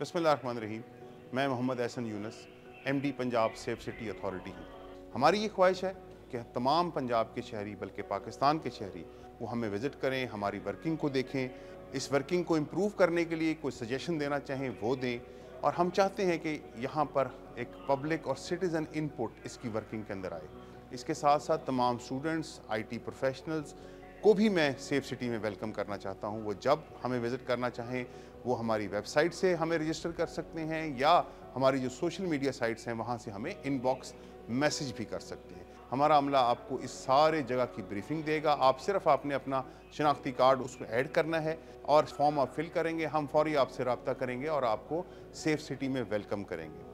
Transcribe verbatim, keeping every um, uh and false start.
बिस्मिल्लाहिर्रहमानिर्रहीम। मैं Mohammad Ehsan Younus, MD Punjab safe city authority हूँ। हमारी ये ख्वाहिश है कि तमाम पंजाब के शहरी बल्कि पाकिस्तान के शहरी वो हमें विज़िट करें, हमारी वर्किंग को देखें, इस वर्किंग को इम्प्रूव करने के लिए कोई सजेशन देना चाहें वो दें। और हम चाहते हैं कि यहाँ पर एक पब्लिक और सिटीज़न इनपुट इसकी वर्किंग के अंदर आए। इसके साथ साथ तमाम स्टूडेंट्स, आईटी प्रोफेशनल्स को भी मैं सेफ सिटी में वेलकम करना चाहता हूँ। वो जब हमें विज़िट करना चाहें वो हमारी वेबसाइट से हमें रजिस्टर कर सकते हैं या हमारी जो सोशल मीडिया साइट्स हैं वहाँ से हमें इनबॉक्स मैसेज भी कर सकते हैं। हमारा अमला आपको इस सारे जगह की ब्रीफिंग देगा। आप सिर्फ आपने अपना शनाख्ती कार्ड उसमें ऐड करना है और फॉर्म आप फिल करेंगे, हम फौरी आपसे रब्ता करेंगे और आपको सेफ सिटी में वेलकम करेंगे।